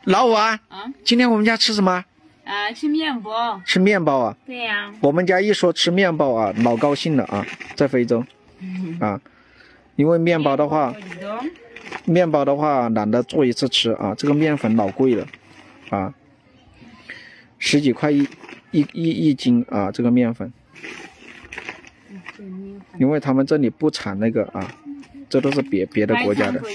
老五啊，今天我们家吃什么？ 吃面包。 吃面包啊？ 对呀。 我们家一说吃面包啊，老高兴了啊，在非洲，因为面包的话懒得做一次吃啊，这个面粉老贵了啊，10几块一斤啊，这个面粉，因为他们这里不产那个啊，这都是别的国家的。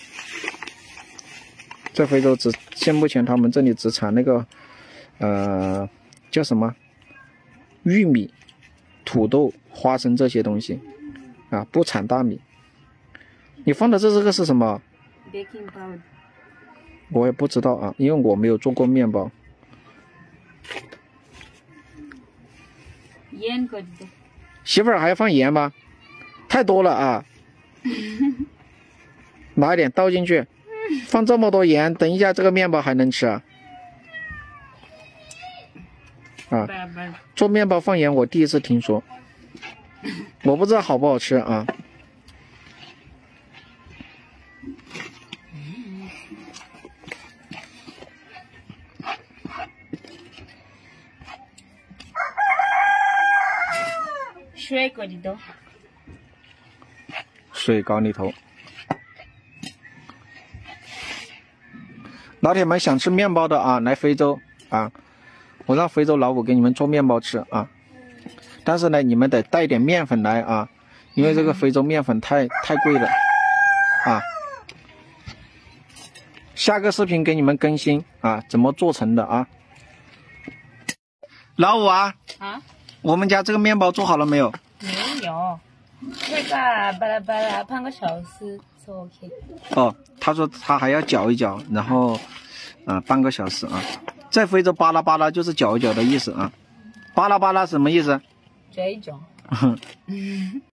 在非洲现目前他们这里只产那个叫什么玉米、土豆、花生这些东西啊，不产大米。你放的这个是什么？ Baking powder。 我也不知道啊，因为我没有做过面包。 盐搁的。 媳妇儿还要放盐吗？太多了啊！拿一点倒进去。放这么多盐，等一下这个面包还能吃啊？做面包放盐我第一次听说，我不知道好不好吃啊。 水搁里头。 水搞里头。老铁们想吃面包的啊，来非洲啊，我让非洲老五给你们做面包吃啊。但是呢，你们得带点面粉来啊，因为这个非洲面粉太贵了啊。下个视频给你们更新啊，怎么做成的啊？老五啊，我们家这个面包做好了没有？ 没有，那个巴拉巴拉半个小时就 OK。 哦，他说他还要搅一搅，然后半个小时啊。在非洲巴拉巴拉就是搅一搅的意思啊。巴拉巴拉什么意思？ 这一种。